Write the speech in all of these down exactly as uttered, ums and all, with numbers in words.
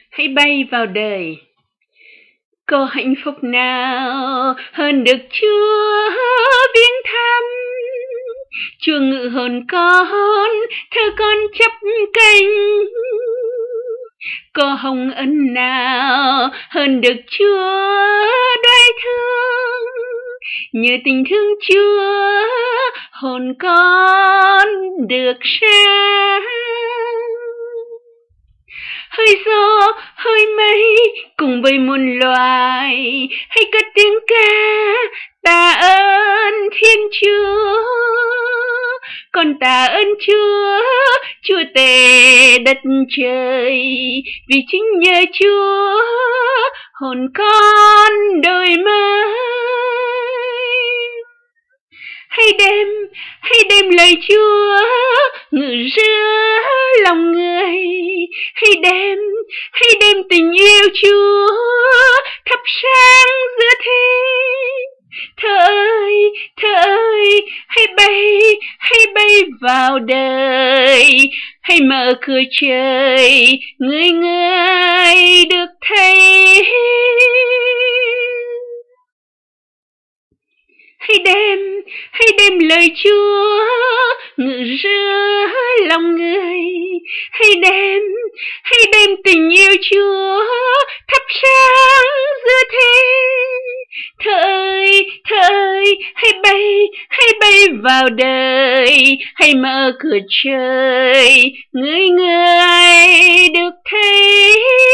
hãy bay vào đời. Có hạnh phúc nào hơn được Chúa viếng thăm, Chúa ngự hồn con, thơ con chắp cánh. Có hồng ân nào hơn được Chúa đoái thương, nhờ tình thương Chúa hồn con được sáng. Hơi gió, hơi mây cùng với muôn loài, hãy cất tiếng ca tạ ơn Thiên Chúa. Con tạ ơn Chúa, Chúa tể đất trời, vì chính nhờ Chúa hồn con đổi mới. Hãy đem, hãy đem lời Chúa ngự giữa lòng người. Hãy đem, hãy đem tình yêu Chúa thắp sáng giữa thế. Thơ ơi, thơ ơi, hãy bay, hãy bay vào đời. Hãy mở cửa trời, người người được thấy. Hãy đem, hãy đem lời Chúa ngự giữa lòng người. Hãy đem, hãy đem tình yêu Chúa thắp sáng giữa thế. Thơ ơi, thơ ơi, hãy bay, hãy bay vào đời. Hãy mở cửa trời, người người được thấy.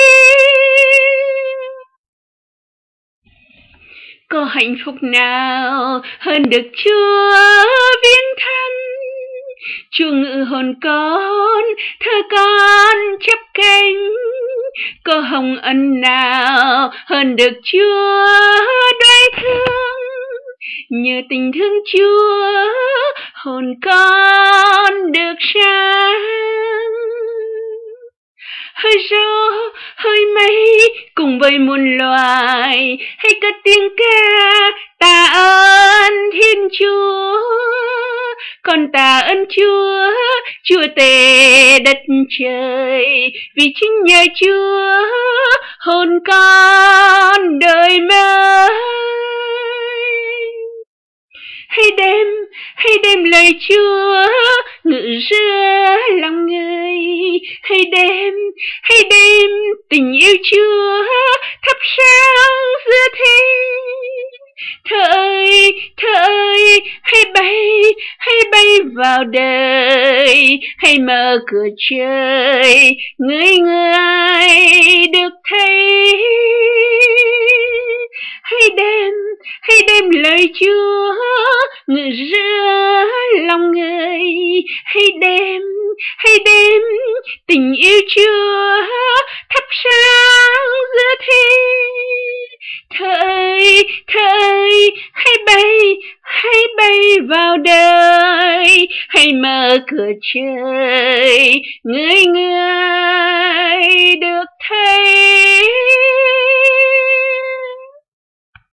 Có hạnh phúc nào hơn được Chúa viếng thăm, Chúa ngự hồn con, thơ con chắp cánh. Có hồng ân nào hơn được Chúa đoái thương, nhờ tình thương Chúa hồn con được sáng. Hơi gió, hơi mây cùng với muôn loài, hãy cất tiếng ca tạ ơn Thiên Chúa. Con tạ ơn Chúa, Chúa tể đất trời, vì chính nhờ Chúa hồn con đời mới. Hãy đem, hãy đem lời Chúa ngự giữa lòng người. Hãy đem, hãy đem tình yêu Chúa thắp sáng giữa thế. Thơ ơi, thơ ơi, hãy bay, hãy bay vào đời. Hãy mở cửa trời, người người được thấy. Hãy đem, hãy đem lời Chúa ngự giữa lòng người. Hãy đem, hãy đem tình yêu Chúa thắp sáng giữa thế. Thơ ơi, thơ ơi, hãy bay, hãy bay vào đời. Hãy mở cửa trời, người người được thấy.